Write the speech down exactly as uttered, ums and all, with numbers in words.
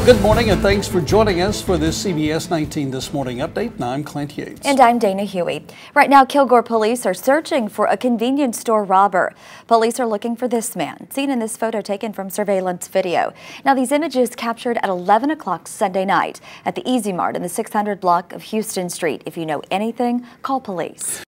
Good morning and thanks for joining us for this C B S nineteen This Morning update. And I'm Clint Yates. And I'm Dana Huey. Right now, Kilgore police are searching for a convenience store robber. Police are looking for this man, seen in this photo taken from surveillance video. Now, these images captured at eleven o'clock Sunday night at the Easy Mart in the six hundred block of Houston Street. If you know anything, call police.